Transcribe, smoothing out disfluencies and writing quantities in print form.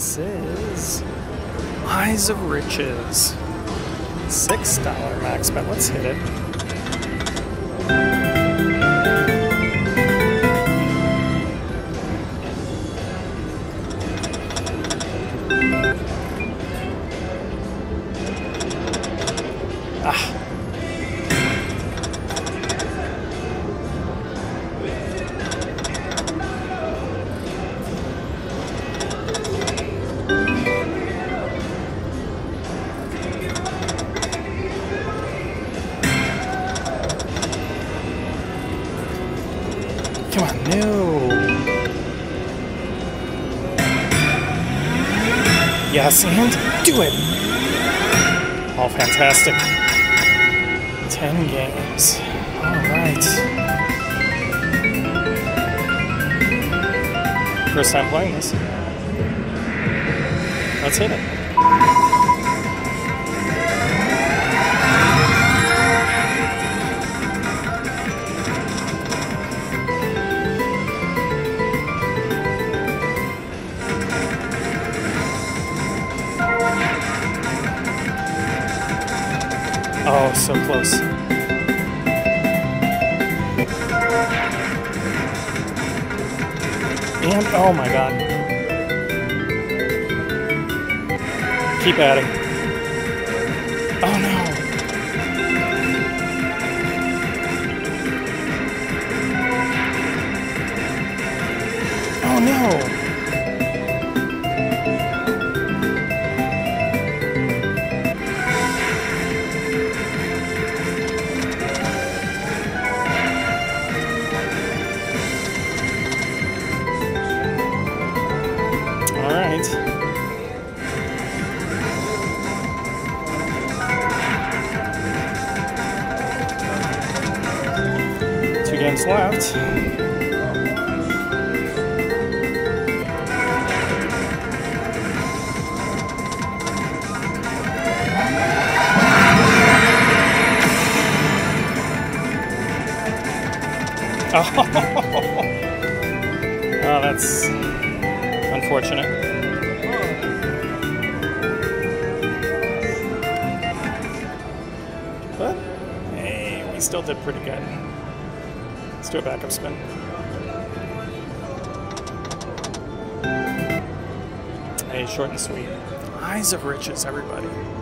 This is Eyes of Riches. $6 max bet. Let's hit it. Ah. Come on, no. Yes, and do it. Oh, fantastic. 10 games. All right. First time playing this. Let's hit it. Oh, so close. And, oh my god. Keep adding. Oh no. Oh no. Two games left. Oh, that's unfortunate. But, hey, we still did pretty good. Let's do a backup spin. Hey, short and sweet. Eyes of Riches, everybody.